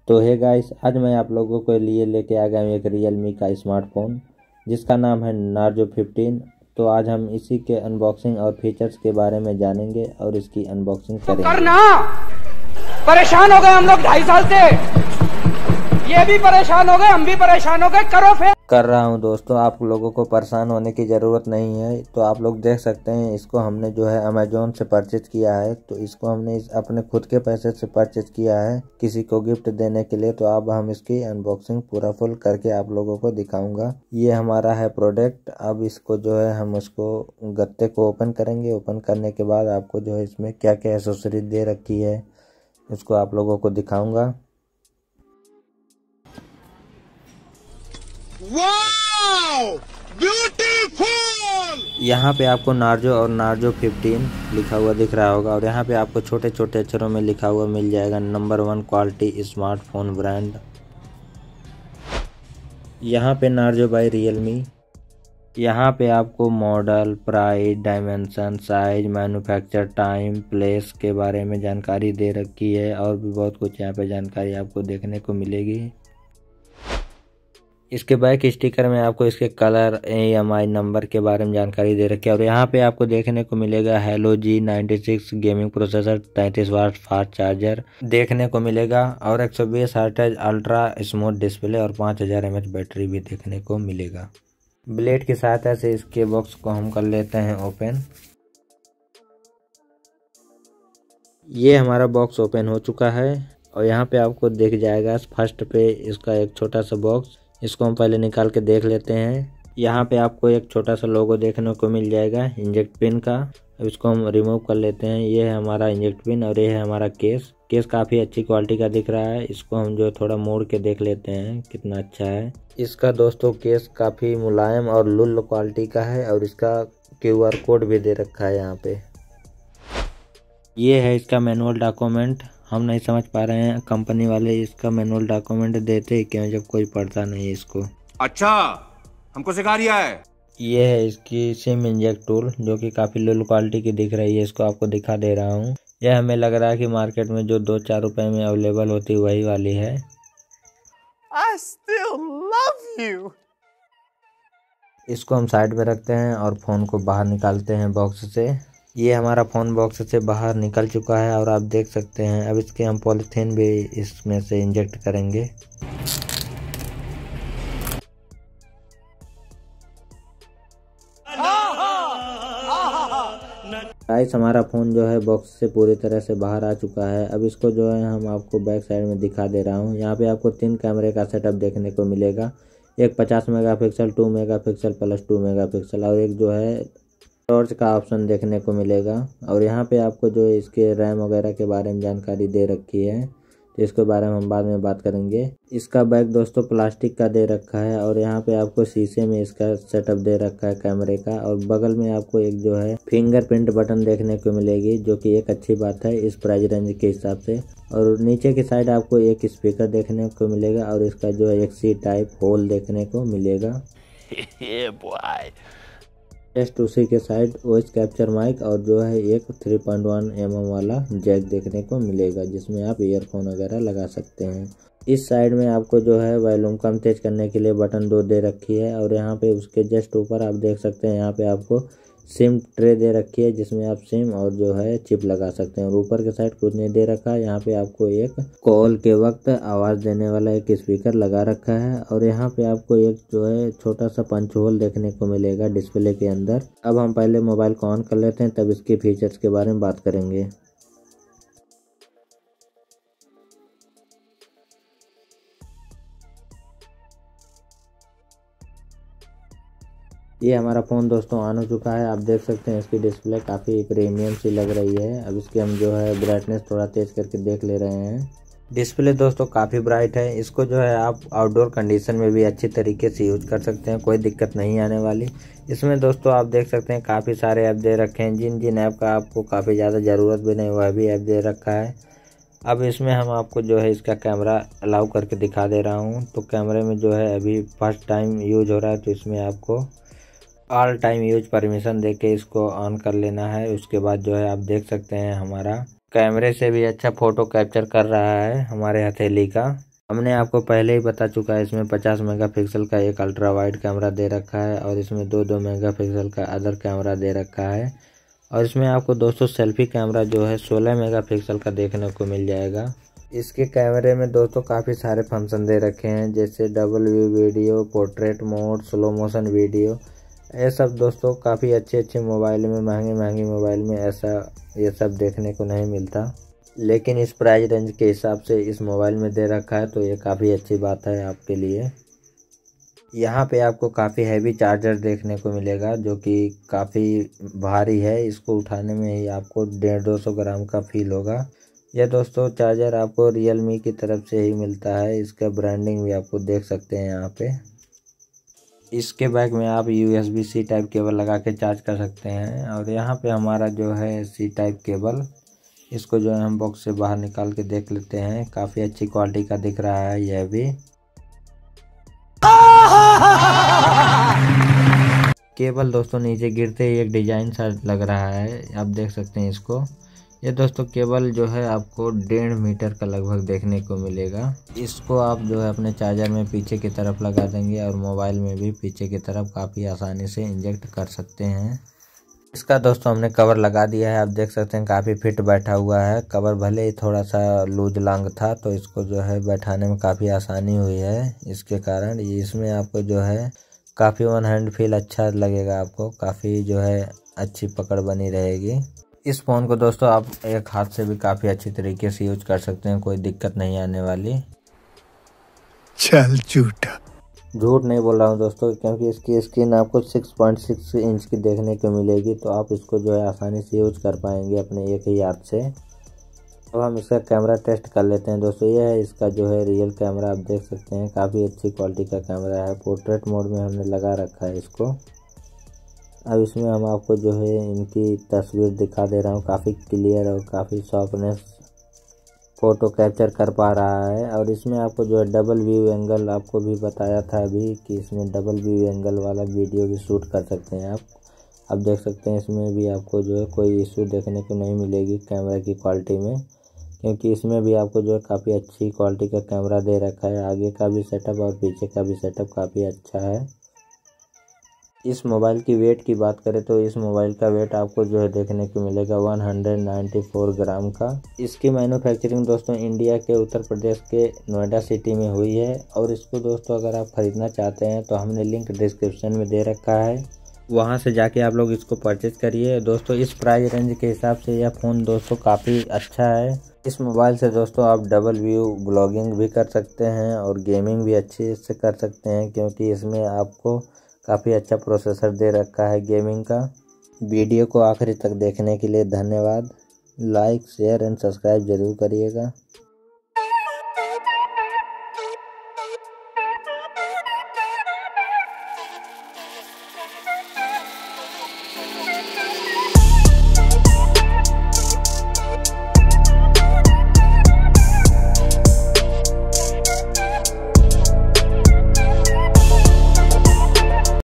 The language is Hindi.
तो हे गाइस, आज मैं आप लोगों के लिए लेके आ गया हूँ एक रियलमी का स्मार्टफोन जिसका नाम है नार्जो 15। तो आज हम इसी के अनबॉक्सिंग और फीचर्स के बारे में जानेंगे और इसकी अनबॉक्सिंग करेंगे। करना परेशान हो गए हम लोग 2.5 साल से, ये भी परेशान हो गए, हम भी परेशान हो गए। करो फिर कर रहा हूं दोस्तों, आप लोगों को परेशान होने की ज़रूरत नहीं है। तो आप लोग देख सकते हैं, इसको हमने जो है अमेजोन से परचेज किया है। तो इसको हमने अपने खुद के पैसे से परचेज किया है किसी को गिफ्ट देने के लिए। तो अब हम इसकी अनबॉक्सिंग पूरा फुल करके आप लोगों को दिखाऊंगा। ये हमारा है प्रोडक्ट। अब इसको जो है हम उसको गत्ते को ओपन करेंगे। ओपन करने के बाद आपको जो है इसमें क्या क्या एसेसरीज दे रखी है उसको आप लोगों को दिखाऊंगा। Wow beautiful. यहाँ पे आपको नार्जो और नार्जो 15 लिखा हुआ दिख रहा होगा और यहाँ पे आपको छोटे छोटे अक्षरों में लिखा हुआ मिल जाएगा नंबर 1 क्वालिटी स्मार्टफोन ब्रांड। यहाँ पे नार्जो बाय रियलमी। यहाँ पे आपको model, price, dimension, size, manufacture time, place के बारे में जानकारी दे रखी है और भी बहुत कुछ यहाँ पे जानकारी आपको देखने को मिलेगी। इसके बैक स्टिकर में आपको इसके कलर, EMI नंबर के बारे में जानकारी दे रखी है और यहाँ पे आपको देखने को मिलेगा hello G96 gaming processor, 33 watt fast charger देखने को मिलेगा और 120 हर्ट्ज अल्ट्रा स्मूथ डिस्प्ले और 5000 mAh बैटरी भी देखने को मिलेगा। ब्लेड की सहायता से इसके बॉक्स को हम कर लेते हैं ओपन। ये हमारा बॉक्स ओपन हो चुका है और यहाँ पे आपको दिख जाएगा फर्स्ट पे इसका एक छोटा सा बॉक्स। इसको हम पहले निकाल के देख लेते हैं। यहाँ पे आपको एक छोटा सा लोगो देखने को मिल जाएगा इंजेक्ट पिन का। अब इसको हम रिमूव कर लेते हैं। ये है हमारा इंजेक्ट पिन और ये है हमारा केस। केस काफ़ी अच्छी क्वालिटी का दिख रहा है। इसको हम जो थोड़ा मोड़ के देख लेते हैं कितना अच्छा है। इसका दोस्तों केस काफ़ी मुलायम और लुल क्वालिटी का है और इसका QR कोड भी दे रखा है यहाँ पे। ये है इसका मैनुअल डॉक्यूमेंट। हम नहीं समझ पा रहे हैं कंपनी वाले इसका मैनुअल डॉक्यूमेंट देते क्यों जब कोई पढ़ता नहीं है इसको। अच्छा, हमको सिखा रिया है। ये है इसकी सिम इंजेक्ट टूल जो कि काफ़ी लो क्वालिटी की दिख रही है। इसको आपको दिखा दे रहा हूँ। यह हमें लग रहा है कि मार्केट में जो 2-4 रुपए में अवेलेबल होती वही वाली है। I still love you। इसको हम साइड में रखते हैं और फ़ोन को बाहर निकालते हैं बॉक्स से। ये हमारा फ़ोन बॉक्स से बाहर निकल चुका है और आप देख सकते हैं। अब इसके हम पॉलीथीन भी इसमें से इंजेक्ट करेंगे। गाइस, हमारा फ़ोन जो है बॉक्स से पूरी तरह से बाहर आ चुका है। अब इसको जो है हम आपको बैक साइड में दिखा दे रहा हूँ। यहाँ पे आपको 3 कैमरे का सेटअप देखने को मिलेगा। एक 50 मेगापिक्सल, 2 मेगापिक्सल प्लस 2 मेगापिक्सल और एक जो है टॉर्च का ऑप्शन देखने को मिलेगा। और यहाँ पे आपको जो इसके रैम वगैरह के बारे में जानकारी दे रखी है। तो इसके बारे में हम बाद में बात करेंगे। इसका बैक दोस्तों प्लास्टिक का दे रखा है और यहाँ पे आपको शीशे में इसका सेटअप दे रखा है कैमरे का। और बगल में आपको एक जो है फिंगरप्रिंट बटन देखने को मिलेगी जो कि एक अच्छी बात है इस प्राइस रेंज के हिसाब से। और नीचे की साइड आपको एक स्पीकर देखने को मिलेगा और इसका जो है एक C टाइप होल देखने को मिलेगा। जस्ट उसी के साइड वॉइस कैप्चर माइक और जो है एक 3.1 mm वाला जैक देखने को मिलेगा जिसमें आप ईयरफोन वगैरह लगा सकते हैं। इस साइड में आपको जो है वॉल्यूम कम तेज करने के लिए बटन 2 दे रखी है और यहाँ पे उसके जस्ट ऊपर आप देख सकते हैं यहाँ पे आपको सिम ट्रे दे रखी है जिसमें आप सिम और जो है चिप लगा सकते हैं। और ऊपर के साइड कुछ नहीं दे रखा है। यहाँ पे आपको एक कॉल के वक्त आवाज़ देने वाला एक स्पीकर लगा रखा है और यहाँ पे आपको एक जो है छोटा सा पंच होल देखने को मिलेगा डिस्प्ले के अंदर। अब हम पहले मोबाइल को ऑन कर लेते हैं तब इसके फीचर्स के बारे में बात करेंगे। ये हमारा फ़ोन दोस्तों ऑन हो चुका है। आप देख सकते हैं इसकी डिस्प्ले काफ़ी प्रीमियम सी लग रही है। अब इसकी हम जो है ब्राइटनेस थोड़ा तेज करके देख ले रहे हैं। डिस्प्ले दोस्तों काफ़ी ब्राइट है। इसको जो है आप आउटडोर कंडीशन में भी अच्छी तरीके से यूज कर सकते हैं, कोई दिक्कत नहीं आने वाली। इसमें दोस्तों आप देख सकते हैं काफ़ी सारे ऐप दे रखे हैं। जिन जिन ऐप का आपको काफ़ी ज़्यादा ज़रूरत भी नहीं वह भी ऐप दे रखा है। अब इसमें हम आपको जो है इसका कैमरा अलाउ करके दिखा दे रहा हूँ। तो कैमरे में जो है अभी फर्स्ट टाइम यूज हो रहा है तो इसमें आपको ऑल टाइम यूज परमिशन देके इसको ऑन कर लेना है। उसके बाद जो है आप देख सकते हैं हमारा कैमरे से भी अच्छा फ़ोटो कैप्चर कर रहा है हमारे हथेली का। हमने आपको पहले ही बता चुका है, इसमें 50 मेगापिक्सल का एक अल्ट्रा वाइड कैमरा दे रखा है और इसमें 2 मेगापिक्सल का अदर कैमरा दे रखा है। और इसमें आपको दोस्तों सेल्फी कैमरा जो है 16 मेगापिक्सल का देखने को मिल जाएगा। इसके कैमरे में दोस्तों काफ़ी सारे फंक्शन दे रखे हैं, जैसे double view video, portrait mode, slow motion video. ये सब दोस्तों काफ़ी अच्छे मोबाइल में, महंगे मोबाइल में ऐसा ये सब देखने को नहीं मिलता, लेकिन इस प्राइस रेंज के हिसाब से इस मोबाइल में दे रखा है, तो ये काफ़ी अच्छी बात है आपके लिए। यहाँ पे आपको काफ़ी हैवी चार्जर देखने को मिलेगा, जो कि काफ़ी भारी है। इसको उठाने में ही आपको 150-200 ग्राम का फील होगा। यह दोस्तों चार्जर आपको रियलमी की तरफ से ही मिलता है। इसका ब्रांडिंग भी आपको देख सकते हैं यहाँ पे। इसके बैक में आप USB-C टाइप केबल लगा के चार्ज कर सकते हैं। और यहाँ पे हमारा जो है C टाइप केबल, इसको जो है हम बॉक्स से बाहर निकाल के देख लेते हैं। काफ़ी अच्छी क्वालिटी का दिख रहा है यह भी। केबल दोस्तों नीचे गिरते ही एक डिजाइन सा लग रहा है, आप देख सकते हैं इसको। ये दोस्तों केबल जो है आपको 1.5 मीटर का लगभग देखने को मिलेगा। इसको आप जो है अपने चार्जर में पीछे की तरफ लगा देंगे और मोबाइल में भी पीछे की तरफ काफ़ी आसानी से इंजेक्ट कर सकते हैं। इसका दोस्तों हमने कवर लगा दिया है, आप देख सकते हैं काफ़ी फिट बैठा हुआ है। कवर भले ही थोड़ा सा लूज लांग था, तो इसको जो है बैठाने में काफ़ी आसानी हुई है। इसके कारण इसमें आपको जो है काफ़ी वन हैंड फील अच्छा लगेगा, आपको काफ़ी जो है अच्छी पकड़ बनी रहेगी। इस फ़ोन को दोस्तों आप एक हाथ से भी काफ़ी अच्छी तरीके से यूज कर सकते हैं, कोई दिक्कत नहीं आने वाली। चल झूठा। झूठ नहीं बोल रहा हूँ दोस्तों, क्योंकि इसकी स्क्रीन आपको 6.6 इंच की देखने को मिलेगी, तो आप इसको जो है आसानी से यूज कर पाएंगे अपने एक ही हाथ से। अब हम इसका कैमरा टेस्ट कर लेते हैं दोस्तों। यह है इसका जो है रियल कैमरा, आप देख सकते हैं काफ़ी अच्छी क्वालिटी का कैमरा है। पोर्ट्रेट मोड में हमने लगा रखा है इसको। अब इसमें हम आपको जो है इनकी तस्वीर दिखा दे रहा हूँ। काफ़ी क्लियर और काफ़ी शॉर्पनेस फ़ोटो कैप्चर कर पा रहा है। और इसमें आपको जो है डबल व्यू एंगल, आपको भी बताया था अभी कि इसमें डबल व्यू एंगल वाला वीडियो भी शूट कर सकते हैं आप। अब देख सकते हैं इसमें भी आपको जो है कोई इशू देखने को नहीं मिलेगी कैमरा की क्वालिटी में, क्योंकि इसमें भी आपको जो है काफ़ी अच्छी क्वालिटी का कैमरा दे रखा है। आगे का भी सेटअप और पीछे का भी सेटअप काफ़ी अच्छा है। इस मोबाइल की वेट की बात करें तो इस मोबाइल का वेट आपको जो है देखने को मिलेगा 194 ग्राम का। इसकी मैन्युफैक्चरिंग दोस्तों इंडिया के उत्तर प्रदेश के नोएडा सिटी में हुई है। और इसको दोस्तों अगर आप ख़रीदना चाहते हैं तो हमने लिंक डिस्क्रिप्शन में दे रखा है, वहां से जाके आप लोग इसको परचेज करिए। दोस्तों इस प्राइस रेंज के हिसाब से यह फ़ोन दोस्तों काफ़ी अच्छा है। इस मोबाइल से दोस्तों आप डबल व्यू ब्लॉगिंग भी कर सकते हैं और गेमिंग भी अच्छे से कर सकते हैं, क्योंकि इसमें आपको काफ़ी अच्छा प्रोसेसर दे रखा है गेमिंग का। वीडियो को आखिरी तक देखने के लिए धन्यवाद। लाइक, शेयर एंड सब्सक्राइब जरूर करिएगा।